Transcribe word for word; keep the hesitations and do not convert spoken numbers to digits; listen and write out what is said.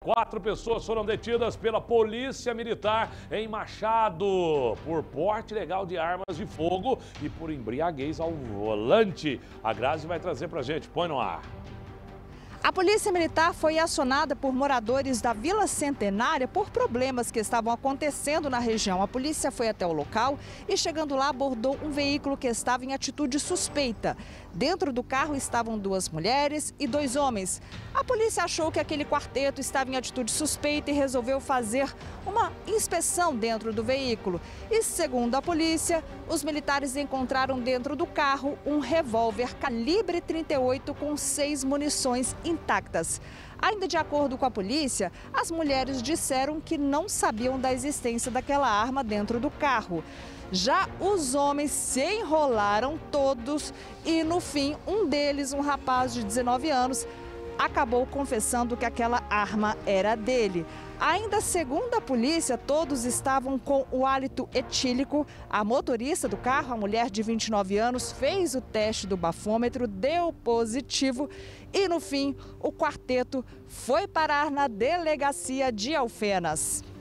Quatro pessoas foram detidas pela Polícia Militar em Machado por porte ilegal de armas de fogo e por embriaguez ao volante. A Grazi vai trazer pra gente. Põe no ar. A Polícia Militar foi acionada por moradores da Vila Centenária por problemas que estavam acontecendo na região. A polícia foi até o local e, chegando lá, abordou um veículo que estava em atitude suspeita. Dentro do carro estavam duas mulheres e dois homens. A polícia achou que aquele quarteto estava em atitude suspeita e resolveu fazer uma inspeção dentro do veículo. E, segundo a polícia, os militares encontraram dentro do carro um revólver calibre trinta e oito com seis munições intactas. Ainda de acordo com a polícia, as mulheres disseram que não sabiam da existência daquela arma dentro do carro. Já os homens se enrolaram todos e, no fim, um deles, um rapaz de dezenove anos, acabou confessando que aquela arma era dele. Ainda segundo a polícia, todos estavam com o hálito etílico. A motorista do carro, a mulher de vinte e nove anos, fez o teste do bafômetro, deu positivo e, no fim, o quarteto foi parar na delegacia de Alfenas.